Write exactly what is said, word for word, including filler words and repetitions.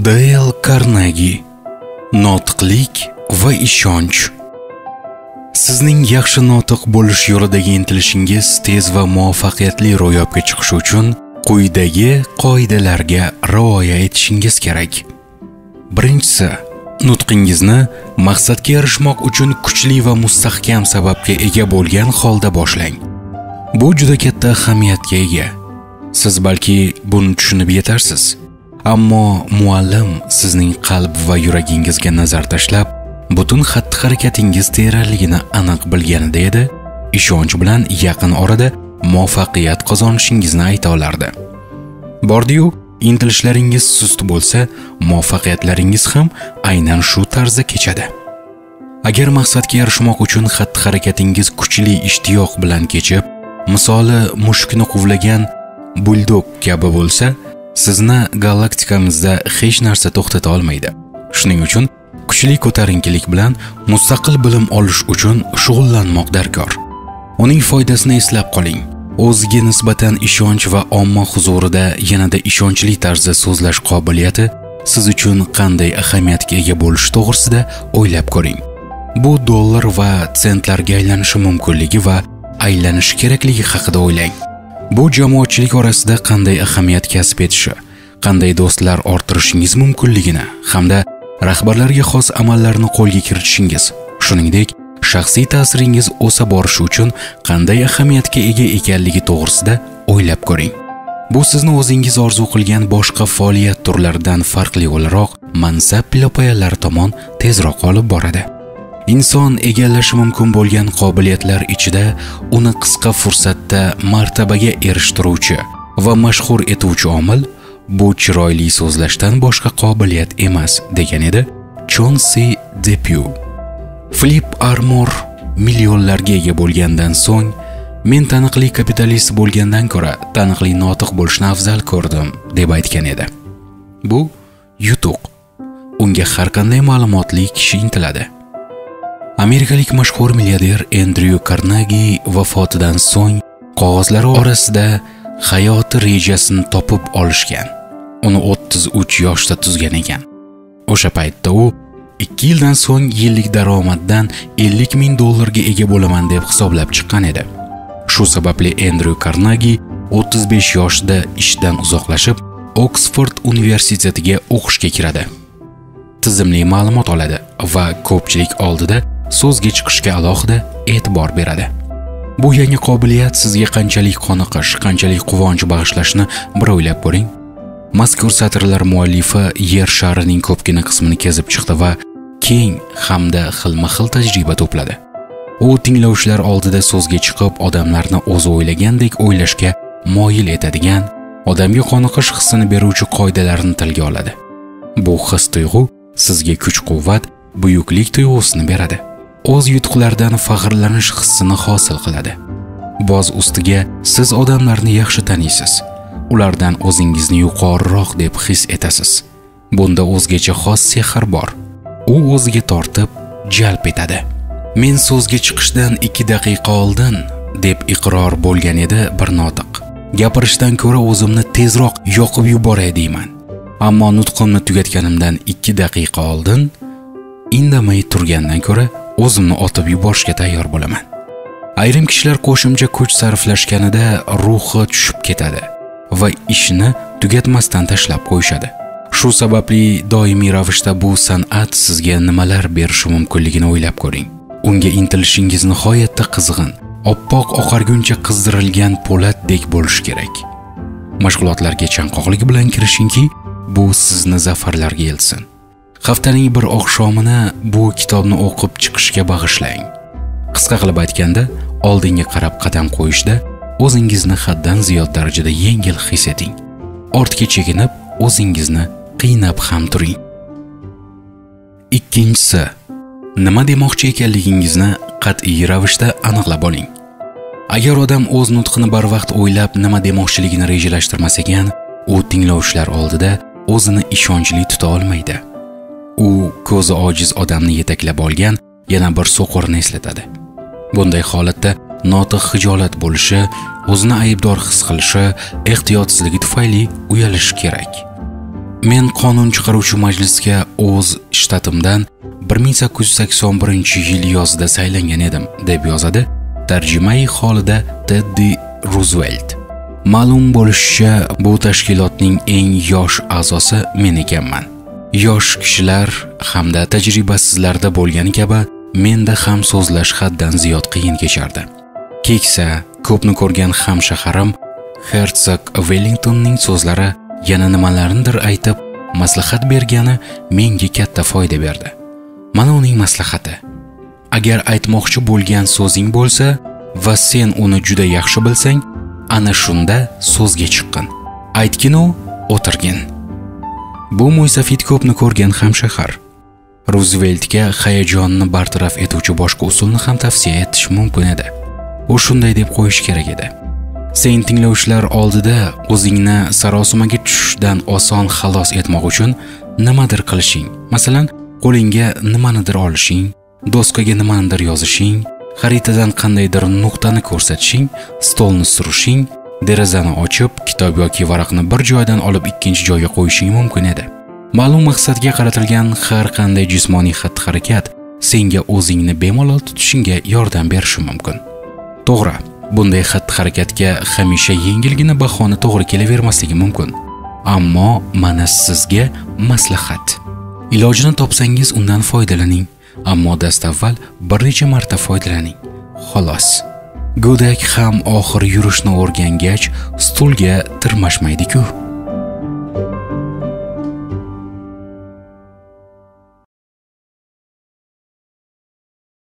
Deyl Karnegi. Notiqlik va ishonch. Sizning yaxshi notiq bo'lish yo'lidagi intilishingiz tez va muvaffaqiyatli ro'yobga chiqishi uchun quyidagi qoidalarga rioya etishingiz kerak. Birinchisi, nutqingizni maqsadga erishmoq uchun kuchli va mustahkam sababga ega bo'lgan holda boshlang. Bu juda katta ahamiyatga ega. Siz balki buni tushunib yetarsiz, ammo muallim sizning qalb va yuragingizga nazar tashlab, butun xatti-harakatingiz tayyorligini aniq bilganida edi, ishonch bilan yaqin orada muvaffaqiyat qozonishingizni ayta olardi. Bordi-yu, intilishlaringiz sust bo'lsa, muvaffaqiyatlaringiz ham aynan shu tarzda kechadi. Agar maqsadga erishmoq uchun xatti-harakatingiz kuchli ishtiyoq bilan kechib, misoli mushukni quvlagan buldog kabi bo'lsa, sizni galaktikamizda hech narsa to'xtata olmaydi. Shuning uchun kuchli ko'tarinkilik bilan mustaqil bilim olish uchun shug'ullanmoq darkor. Uning foydasini eslab qoling. O'ziga nisbatan ishonch va omma huzurida yanada ishonchli tarzda so'zlash qobiliyati siz uchun qanday ahamiyatga ega bo'lishi to'g'risida o'ylab ko'ring. Bu dollar va sentlarga aylanishi mumkinligi va aylanishi kerakligi haqida o'ylang. Bu jamoatchilik orasida qanday ahamiyat kasb etishi, qanday do'stlar orttirishingiz mumkinligini hamda rahbarlarga xos amallarni qo'lga kiritishingiz, shuningdek, shaxsiy ta'siringiz o'sa borishi uchun qanday ahamiyatga ega ekanligi to'g'risida o'ylab ko'ring. Bu sizni o'zingiz orzu qilgan boshqa faoliyat turlaridan farqli o'laroq mansab pilopoyalari tomon tezroq olib boradi. Inson egallashi mumkin bo'lgan qobiliyatlar ichida uni qisqa fursatda martabaga erishtiruvchi va mashhur etuvchi omil bu chiroyli so'zlashdan boshqa qobiliyat emas, degan edi Chauncey Depew. Philip Armour millionlarga ega bo'lgandan so'ng, men taniqli kapitalist bo'lgandan ko'ra taniqli notiq bo'lishni afzal ko'rdim, deb aytgan edi. Bu yutuq. Unga har qanday ma'lumotli kishi intiladi. Amerikalik mashhur milliarder Andrew Carnegie vafotidan so'ng qog'ozlari orasida hayoti rejasini topib olishgan. Uni o'ttiz uch yoshda tuzgan ekan. O'sha paytda u ikki yildan so'ng yillik daromaddan ellik ming dollarga ega bo'laman deb hisoblab chiqqan edi. Shu sababli Andrew Carnegie o'ttiz besh yoshda ishdan uzoqlashib, Oxford universitetiga o'qishga kiradi. Tizimli ma'lumot oladi va ko'pchilik oldida so'zga chiqishga alohida e'tibor beradi. Bu yangi qobiliyat sizga qanchalik qoniqish, qanchalik quvonch bag'ishlashni bir o'ylab ko'ring. Mazkur satrlar muallifi yer sharining ko'pgina qismini kezib chiqdi va keng hamda xilma-xil tajriba to'pladi. U tinglovchilar oldida so'zga chiqib, odamlarni o'zi o'ylagandek o'ylashga moyil etadigan, odamga qoniqish hissini beruvchi qoidalarni tilga oladi. Bu his-tuyg'u sizga kuch-quvvat, buyuklik tuyg'usini beradi. O'z yutuqlaridan faxrlanish hissini hosil qiladi. Boz ustiga siz odamlarni yaxshi taniysiz. Ulardan o'zingizni yuqoriroq deb his etasiz. Bunda o'zgacha xos sehr bor. U o'ziga tortib, jalb etadi. Men so'zga chiqishdan ikki daqiqa oldin deb iqror bo'lgan edi bir notiq. Gapirishdan ko'ra o'zimni tezroq yoqib yuboray deyman. Ammo nutqimni tugatganimdan ikki daqiqa oldin indamay turgandan ko'ra o'zimni otib yuborishga tayyor bo'laman. Ayrim kishilar qo'shimcha kuch sarflashganida ruhi tushib ketadi va ishni tugatmasdan tashlab qo'yishadi. Shu sababli doimiy ravishda bu san'at sizga nimalar berishi mumkinligini o'ylab ko'ring. Unga intilishingiz nihoyatda qizg'in, oppoq oqarguncha qizdirilgan po'latdek bo'lishi kerak. Mashg'ulotlarga chanqoqlik bilan kirishingki, bu sizni zafarlarga eltsin. Haftaning bir oqshomini bu kitobni o'qib chiqishga bag'ishlang. Qisqa qilib aytganda, oldinga qarab qadam qo'yishda o'zingizni haddan ziyod darajada yengil his eting. Ortga chekinib, o'zingizni qiynab ham turing. Ikkinchisi, nima demoqchi ekanligingizni qat'iy ravishda aniqlab oling. Agar odam o'z nutqini barvaqt o'ylab, nima demoqchiligini rejalashtirmas ekan, u tinglovchilar oldida o'zini ishonchli tuta olmaydi. U ko'zi ojiz odamni yetaklab olgan yana bir so'qorni eslatadi. Bunday holatda notiq hijolat bo'lishi, o'zini aybdor his qilishi, ehtiyotsizligi tufayli uyalishi kerak. Men qonun chiqaruvchi majlisga o'z shtatimdan bir ming sakkiz yuz sakson birinchi yil yozida saylangan edim, deb yozadi tarjimai holida Teddy Roosevelt. Ma'lum bo'lishicha, bu tashkilotning eng yosh a'zosi men ekanman. Yosh kishilar hamda tajribasizlarda bo'lgani kabi menda ham so'zlash haddan ziyod qiyin kechardi. Keksa, ko'pni ko'rgan hamshaharim Herzog Wellingtonning so'zlari yana nimalarnidir aytib, maslahat bergani menga katta foyda berdi. Mana uning maslahati: agar aytmoqchi bo'lgan so'zing bo'lsa va sen uni juda yaxshi bilsang, ana shunda so'zga chiqqin. Aytgin-u, o'tirgin. Bu mo'ysafid ko'pni ko'rgan hamshahar. Rooseveltga hayajonni bartaraf etuvchi boshqa usulni ham tavsiya etish mumkin edi. U shunday deb qo'yish kerak edi: sen tinglovchilar oldida o'zingni sarosimaga tushishdan oson xalos etmoq uchun nimadir qilishing. Masalan, qo'lingga nimanidir olishing, doskaga nimanidir yozishing, xaritadan qandaydir nuqtani ko'rsatishing, stolni surishing, derazani ochib, kitob yoki varaqni bir joydan olib ikkinchi joyga qo'yishing mumkin edi. Ma'lum maqsadga qaratilgan har qanday jismoniy xatti-harakat senga o'zingni bemalol tutishingga yordam berishi mumkin. To'g'ri, bunday xatti-harakatga hamisha yengilgina bahona to'g'ri kelavermasligi mumkin. Ammo mana sizga maslahat. Ilojini topsangiz undan foydalaning, ammo dastavval bir necha marta foydalaning. Xolos. Go'dak ham oxir yurishni o'rgangach stulga tirmashmaydi-ku.